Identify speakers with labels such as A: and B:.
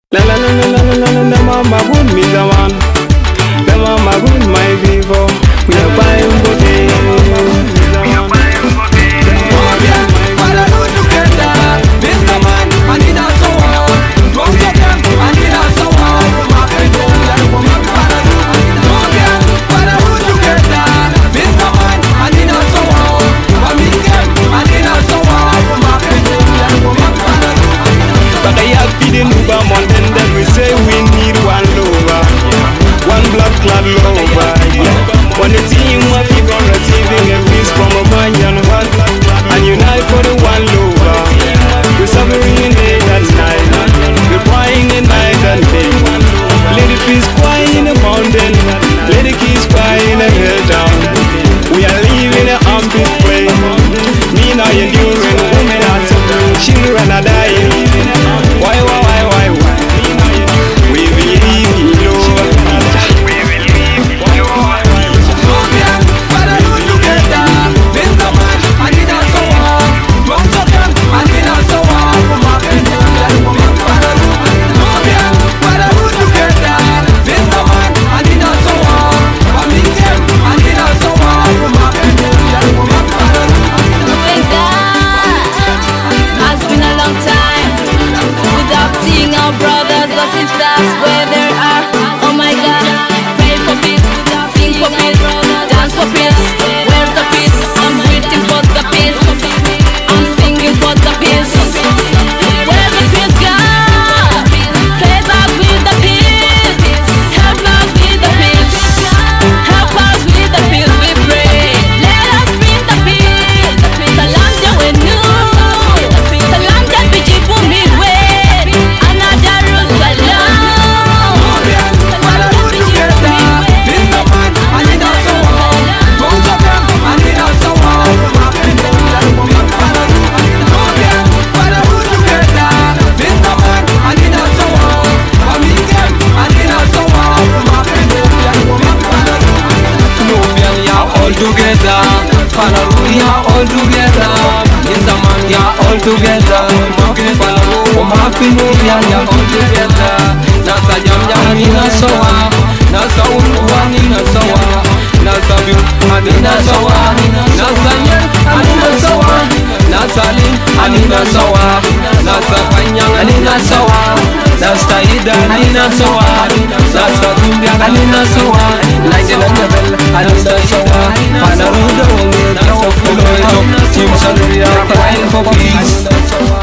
A: La la la la la la la mama good me the one. La mama good my vivo. We are buying bouquet. We are buying bouquet.
B: Oh yeah, para do together. Mr. Man, I need a so drunk again, I need a so my people that come up para do. Oh yeah, para do together. Mr. Man, I need a so for me again, I need a so my people that come up para do.
A: But I have feeding Uber mountain, then we say we need one lover, one blood clad lover. When the team of people receiving a peace from a banyan heart and unite for the one lover. We're suffering day and night, we're crying in night and day. Let the peace cry in the mountain, let the keys cry in the hill down. We are living an armpit play. Me now enduring, women are suffering, children are dying. Why? We believe in love. We believe in love.
B: Oh yeah, para do together. Mr. Man, I need a so drunk again, I need a so my people that come up para do. Oh yeah, para do together. Mr. Man, I need a so for me again, I need a so my people that come up para do.
C: Has been a long time without seeing our brothers or sisters where they are. Oh my God, pray for peace, sing for peace, dance for peace. Where's the peace? I'm waiting for the peace. I'm singing for the peace. Where's the peace, God? Play back with the peace. Help us with the peace. Help us with the peace. We pray. Let us bring the peace. Salam Jawenu. Salam Jabijibu Midway. Another Jerusalem.
B: Oh yeah, para do together. Mr. Man, I need a so drunk again, I need a so my people that come up para do. Oh yeah, para do together. Mr. Man, I need a so for me again, I need a so my people that come up para do. Nubian, yeah, all together. Para do, yeah, all together. Mr. Man, yeah, all together. My people, yeah, all together. Nasa jam jam nina sawa, nasa unwa nina sawa, nasa biu anina sawa, nasa nyen anina sawa, nasa lin anina sawa, nasa kanyang anina sawa, nasa ida anina sawa, nasa tumbia anina sawa, nasa nyabel anina sawa, panarudo nasa fuloy, team Saluria crying for peace.